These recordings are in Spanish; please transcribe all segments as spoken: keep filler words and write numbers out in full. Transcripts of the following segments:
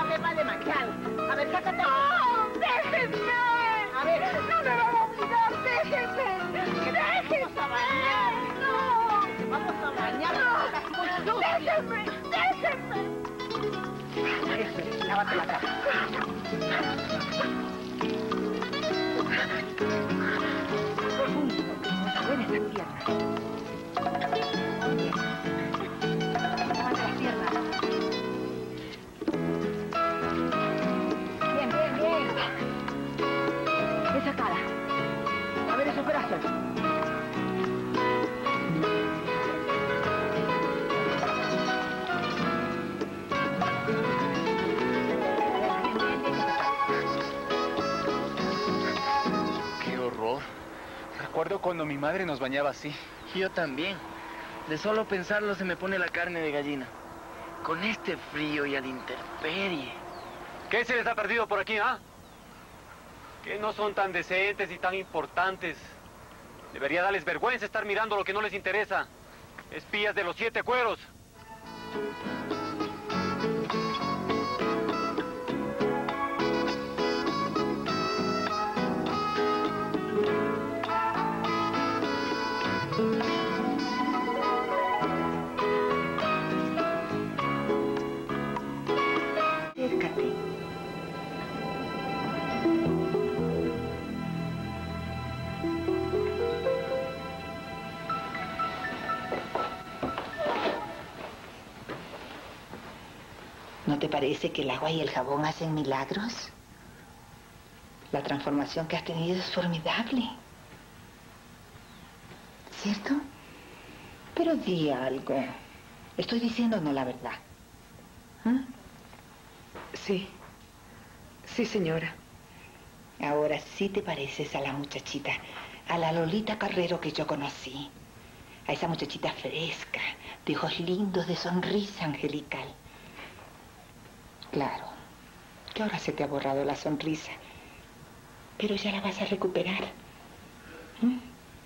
te va demasiado. A ver, sácate. ¡No! ¡Déjenme! A ver. ¡No me van a obligar! ¡Déjenme! ¡Déjenme! Vamos a bañar. ¡No! Vamos a bañar. ¡No! ¡Déjenme! ¡Déjenme! Eso es, lávate la cara. Ven estas piernas. Bien. Lávate las piernas. Bien, bien, bien. Esa cara. A ver esos brazos. ¡Qué horror! Recuerdo cuando mi madre nos bañaba así. Yo también. De solo pensarlo se me pone la carne de gallina. Con este frío y a la intemperie. ¿Qué se les ha perdido por aquí, ah? Que no son tan decentes y tan importantes. Debería darles vergüenza estar mirando lo que no les interesa. Espías de los siete cueros. Acércate. ¿No te parece que el agua y el jabón hacen milagros? La transformación que has tenido es formidable. ¿Cierto? Pero di algo. Estoy diciéndonos la verdad. ¿Ah? Sí. Sí, señora. Ahora sí te pareces a la muchachita, a la Lolita Carrero que yo conocí. A esa muchachita fresca, de ojos lindos, de sonrisa angelical. Claro, que ahora se te ha borrado la sonrisa, pero ya la vas a recuperar. ¿Mm?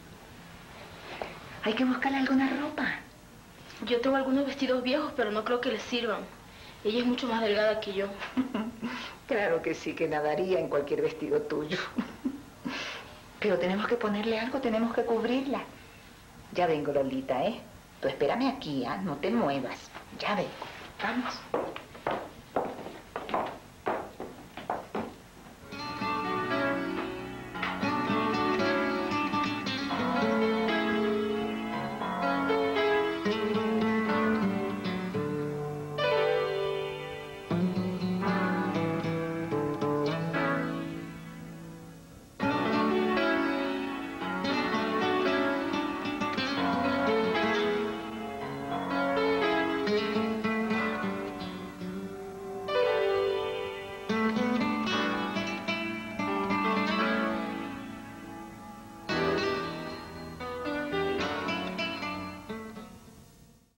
Hay que buscarle alguna ropa. Yo tengo algunos vestidos viejos, pero no creo que les sirvan. Ella es mucho más delgada que yo. Claro que sí, que nadaría en cualquier vestido tuyo. Pero tenemos que ponerle algo, tenemos que cubrirla. Ya vengo, Lolita, ¿eh? Tú espérame aquí, ¿ah? No te muevas. Ya vengo. Vamos.